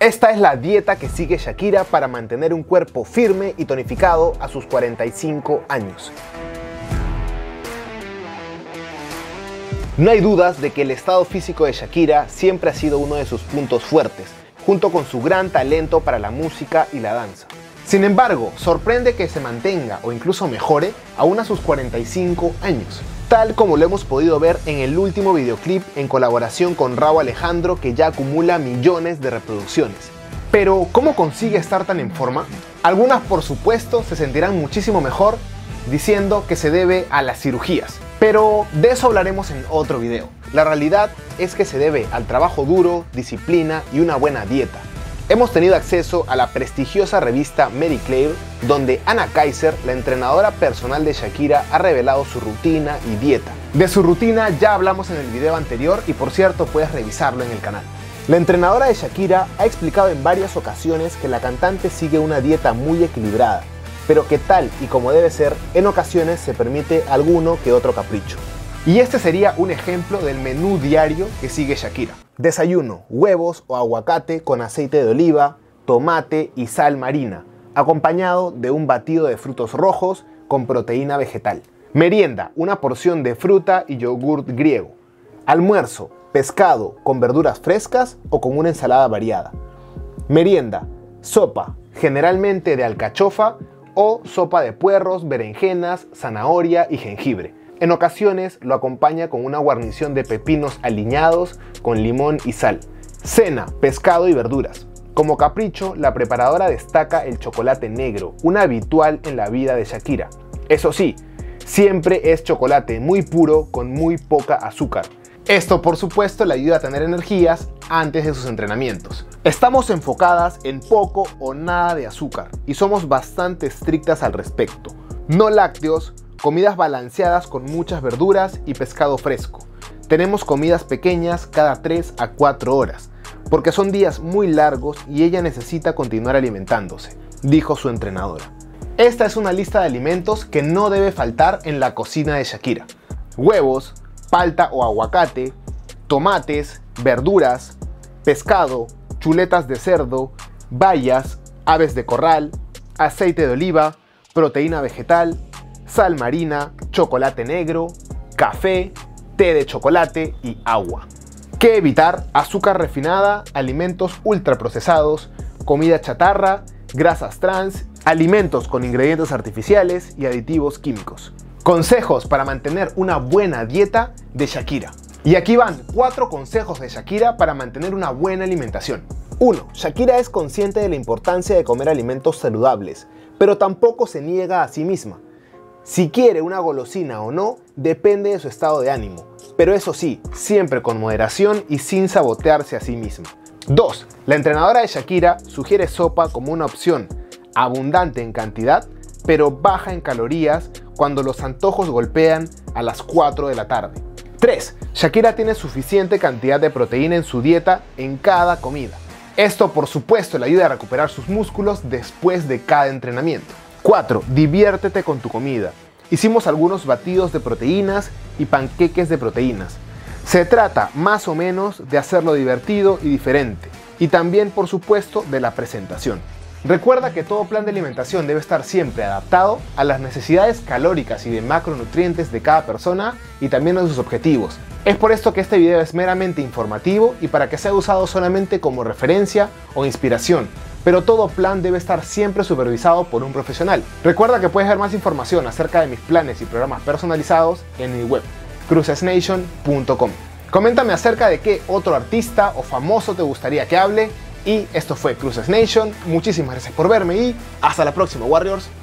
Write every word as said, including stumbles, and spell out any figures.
Esta es la dieta que sigue Shakira para mantener un cuerpo firme y tonificado a sus cuarenta y cinco años. No hay dudas de que el estado físico de Shakira siempre ha sido uno de sus puntos fuertes, junto con su gran talento para la música y la danza. Sin embargo, sorprende que se mantenga o incluso mejore aún a sus cuarenta y cinco años, tal como lo hemos podido ver en el último videoclip en colaboración con Rauw Alejandro, que ya acumula millones de reproducciones. Pero, ¿cómo consigue estar tan en forma? Algunas, por supuesto, se sentirán muchísimo mejor diciendo que se debe a las cirugías, pero de eso hablaremos en otro video. La realidad es que se debe al trabajo duro, disciplina y una buena dieta. Hemos tenido acceso a la prestigiosa revista Marie Claire, donde Anna Kaiser, la entrenadora personal de Shakira, ha revelado su rutina y dieta. De su rutina ya hablamos en el video anterior y, por cierto, puedes revisarlo en el canal. La entrenadora de Shakira ha explicado en varias ocasiones que la cantante sigue una dieta muy equilibrada, pero que tal y como debe ser, en ocasiones se permite alguno que otro capricho. Y este sería un ejemplo del menú diario que sigue Shakira. Desayuno: huevos o aguacate con aceite de oliva, tomate y sal marina, acompañado de un batido de frutos rojos con proteína vegetal. Merienda: una porción de fruta y yogurt griego. Almuerzo: pescado con verduras frescas o con una ensalada variada. Merienda: sopa, generalmente de alcachofa, o sopa de puerros, berenjenas, zanahoria y jengibre. En ocasiones lo acompaña con una guarnición de pepinos aliñados con limón y sal. Cena: pescado y verduras. Como capricho, la preparadora destaca el chocolate negro, un habitual en la vida de Shakira. Eso sí, siempre es chocolate muy puro con muy poca azúcar. Esto, por supuesto, le ayuda a tener energías antes de sus entrenamientos. Estamos enfocadas en poco o nada de azúcar y somos bastante estrictas al respecto. No lácteos, comidas balanceadas con muchas verduras y pescado fresco. Tenemos comidas pequeñas cada tres a cuatro horas, porque son días muy largos y ella necesita continuar alimentándose, dijo su entrenadora. Esta es una lista de alimentos que no debe faltar en la cocina de Shakira: huevos, palta o aguacate, tomates, verduras, pescado, chuletas de cerdo, bayas, aves de corral, aceite de oliva, proteína vegetal, sal marina, chocolate negro, café, té de chocolate y agua. ¿Qué evitar? Azúcar refinada, alimentos ultraprocesados, comida chatarra, grasas trans, alimentos con ingredientes artificiales y aditivos químicos. Consejos para mantener una buena dieta de Shakira. Y aquí van cuatro consejos de Shakira para mantener una buena alimentación. uno. Shakira es consciente de la importancia de comer alimentos saludables, pero tampoco se niega a sí misma. Si quiere una golosina o no, depende de su estado de ánimo, pero eso sí, siempre con moderación y sin sabotearse a sí misma. dos. La entrenadora de Shakira sugiere sopa como una opción, abundante en cantidad, pero baja en calorías cuando los antojos golpean a las cuatro de la tarde. tres. Shakira tiene suficiente cantidad de proteína en su dieta en cada comida. Esto, por supuesto, le ayuda a recuperar sus músculos después de cada entrenamiento. cuatro. Diviértete con tu comida. Hicimos algunos batidos de proteínas y panqueques de proteínas. Se trata más o menos de hacerlo divertido y diferente. Y también, por supuesto, de la presentación. Recuerda que todo plan de alimentación debe estar siempre adaptado a las necesidades calóricas y de macronutrientes de cada persona y también a sus objetivos. Es por esto que este video es meramente informativo y para que sea usado solamente como referencia o inspiración, pero todo plan debe estar siempre supervisado por un profesional. Recuerda que puedes ver más información acerca de mis planes y programas personalizados en mi web, cruces nation punto com. Coméntame acerca de qué otro artista o famoso te gustaría que hable. Y esto fue Cruces Nation, muchísimas gracias por verme y hasta la próxima, Warriors.